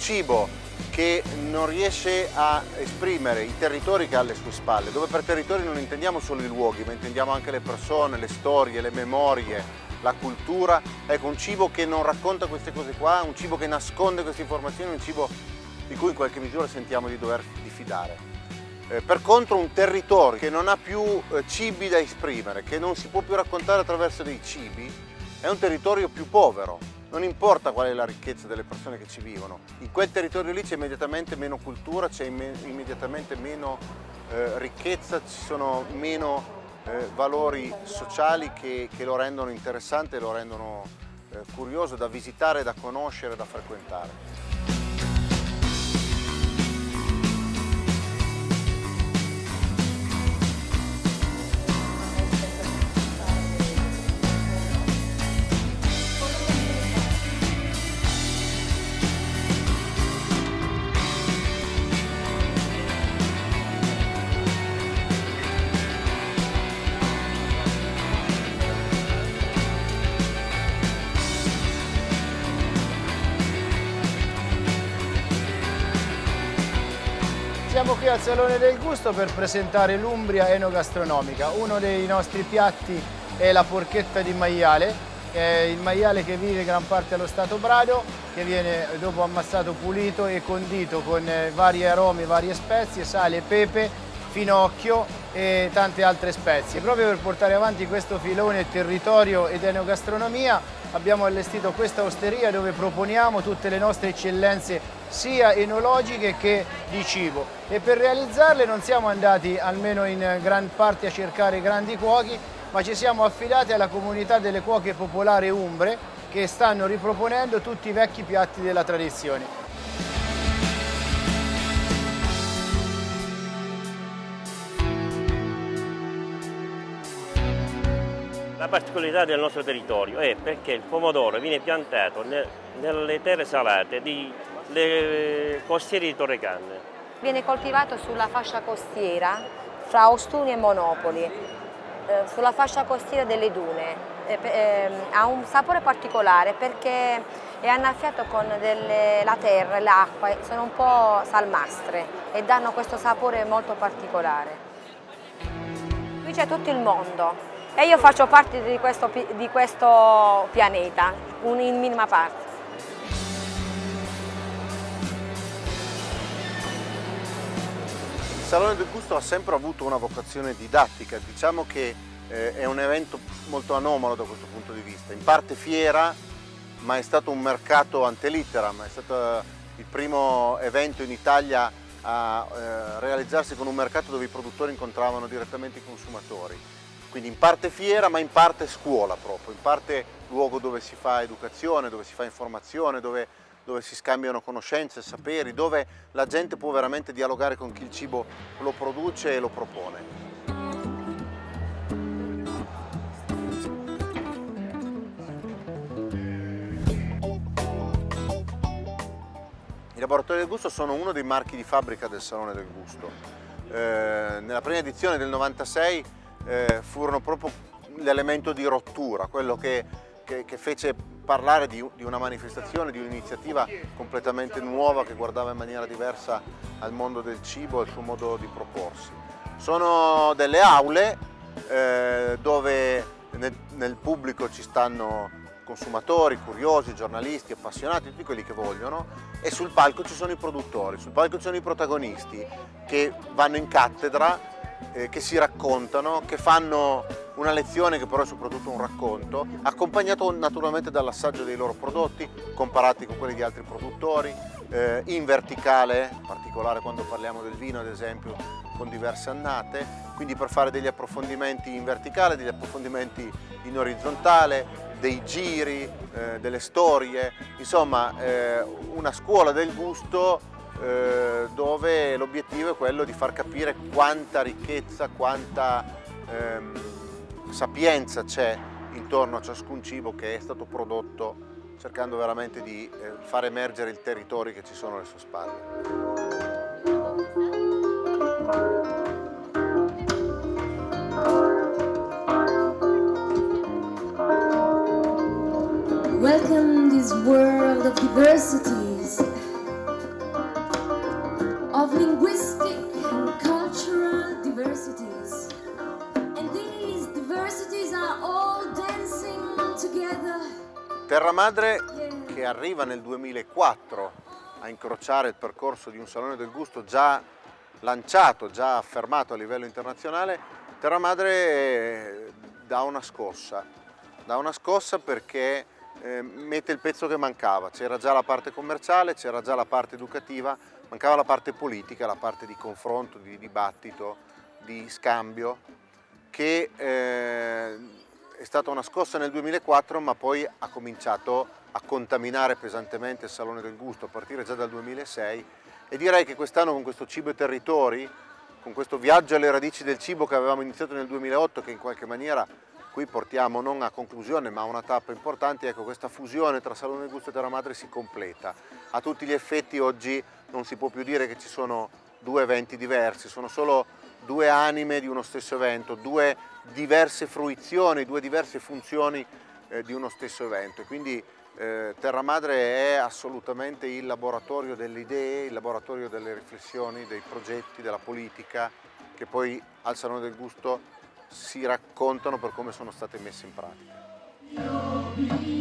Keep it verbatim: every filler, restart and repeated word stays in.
cibo che non riesce a esprimere i territori che ha alle sue spalle, dove per territori non intendiamo solo i luoghi, ma intendiamo anche le persone, le storie, le memorie, la cultura. Ecco, un cibo che non racconta queste cose qua, un cibo che nasconde queste informazioni, un cibo di cui in qualche misura sentiamo di dover diffidare. Eh, per contro un territorio che non ha più eh, cibi da esprimere, che non si può più raccontare attraverso dei cibi, è un territorio più povero. Non importa qual è la ricchezza delle persone che ci vivono, in quel territorio lì c'è immediatamente meno cultura, c'è immediatamente meno eh, ricchezza, ci sono meno eh, valori sociali che, che lo rendono interessante, lo rendono eh, curioso da visitare, da conoscere, da frequentare. Siamo qui al Salone del Gusto per presentare l'Umbria enogastronomica. Uno dei nostri piatti è la porchetta di maiale, è il maiale che vive gran parte allo Stato Brado, che viene dopo ammassato pulito e condito con vari aromi, varie spezie, sale, pepe, finocchio e tante altre spezie. Proprio per portare avanti questo filone territorio ed enogastronomia abbiamo allestito questa osteria dove proponiamo tutte le nostre eccellenze sia enologiche che di cibo, e per realizzarle non siamo andati, almeno in gran parte, a cercare grandi cuochi, ma ci siamo affidati alla comunità delle cuoche popolari umbre che stanno riproponendo tutti i vecchi piatti della tradizione. La particolarità del nostro territorio è perché il pomodoro viene piantato nelle terre salate delle costiere di Torrecanne. Viene coltivato sulla fascia costiera fra Ostuni e Monopoli, eh, sulla fascia costiera delle dune. Eh, eh, ha un sapore particolare perché è annaffiato con delle, la terra e l'acqua, sono un po' salmastre e danno questo sapore molto particolare. Qui c'è tutto il mondo. E io faccio parte di questo, di questo pianeta, in minima parte. Il Salone del Gusto ha sempre avuto una vocazione didattica, diciamo che eh, è un evento molto anomalo da questo punto di vista, in parte fiera, ma è stato un mercato ante litteram, è stato il primo evento in Italia a eh, realizzarsi con un mercato dove i produttori incontravano direttamente i consumatori. Quindi in parte fiera, ma in parte scuola proprio, in parte luogo dove si fa educazione, dove si fa informazione, dove, dove si scambiano conoscenze, saperi, dove la gente può veramente dialogare con chi il cibo lo produce e lo propone. I Laboratori del Gusto sono uno dei marchi di fabbrica del Salone del Gusto. Eh, nella prima edizione del novantasei Eh, furono proprio l'elemento di rottura, quello che, che, che fece parlare di, di una manifestazione, di un'iniziativa completamente nuova che guardava in maniera diversa al mondo del cibo e al suo modo di proporsi. Sono delle aule eh, dove nel, nel pubblico ci stanno consumatori, curiosi, giornalisti, appassionati, tutti quelli che vogliono, e sul palco ci sono i produttori, sul palco ci sono i protagonisti che vanno in cattedra, Eh, che si raccontano, che fanno una lezione che però è soprattutto un racconto, accompagnato naturalmente dall'assaggio dei loro prodotti, comparati con quelli di altri produttori, eh, in verticale, in particolare quando parliamo del vino ad esempio, con diverse annate, quindi per fare degli approfondimenti in verticale, degli approfondimenti in orizzontale, dei giri, eh, delle storie, insomma eh, una scuola del gusto Eh, dove l'obiettivo è quello di far capire quanta ricchezza, quanta ehm, sapienza c'è intorno a ciascun cibo che è stato prodotto, cercando veramente di eh, far emergere i territori che ci sono alle sue spalle. Welcome this world of diversities. Terra Madre, che arriva nel duemilaquattro a incrociare il percorso di un Salone del Gusto già lanciato, già affermato a livello internazionale, Terra Madre dà una scossa, dà una scossa perché eh, mette il pezzo che mancava. C'era già la parte commerciale, c'era già la parte educativa, mancava la parte politica, la parte di confronto, di dibattito, di scambio, che eh, è stata una scossa nel duemilaquattro, ma poi ha cominciato a contaminare pesantemente il Salone del Gusto a partire già dal duemilasei, e direi che quest'anno con questo Cibo e Territori, con questo viaggio alle radici del cibo che avevamo iniziato nel duemilaotto, che in qualche maniera qui portiamo non a conclusione ma a una tappa importante, ecco, questa fusione tra Salone del Gusto e Terra Madre si completa. A tutti gli effetti oggi non si può più dire che ci sono due eventi diversi, sono solo due anime di uno stesso evento, due diverse fruizioni, due diverse funzioni eh, di uno stesso evento. E quindi eh, Terra Madre è assolutamente il laboratorio delle idee, il laboratorio delle riflessioni, dei progetti, della politica, che poi al Salone del Gusto si raccontano per come sono state messe in pratica.